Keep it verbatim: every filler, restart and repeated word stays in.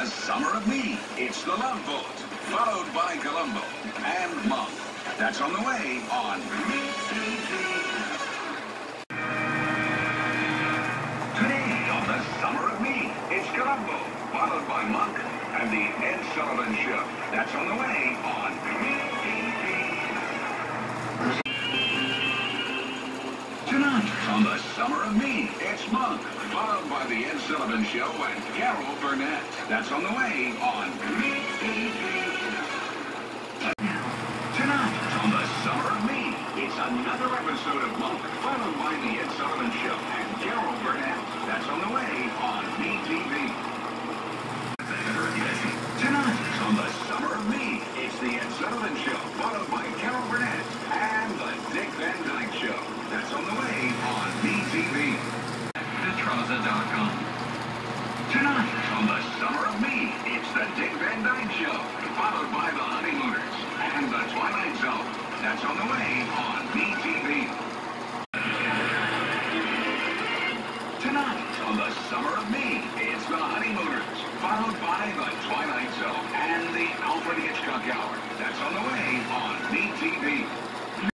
the Summer of Me. It's the Love Boat, followed by Columbo and Monk. That's on the way on MeTV. Today on the Summer of Me, it's Columbo, followed by Monk and the Ed Sullivan Show. That's on the way on MeTV. Tonight on the Summer of Me, it's Monk, followed by the Ed Sullivan Show and Carol Burnett. That's on the way on MeTV. Tonight on the Summer of Me, it's another episode of Monk, followed by the Ed Sullivan Show and Carol Burnett. That's on the way on MeTV. Tonight on the Summer of Me, it's the Ed Sullivan Show, followed by Carol Burnett and the Dick Van Dyke Show. That's on the way on MeTV. Petroza dot com. Tonight on the Summer of Me, it's the Dick Van Dyke Show, followed by the Honeymooners and the Twilight Zone. That's on the way on MeTV. Tonight on the Summer of Me, it's the Honeymooners, followed by the Twilight Zone and the Alfred Hitchcock Hour. That's on the way on MeTV.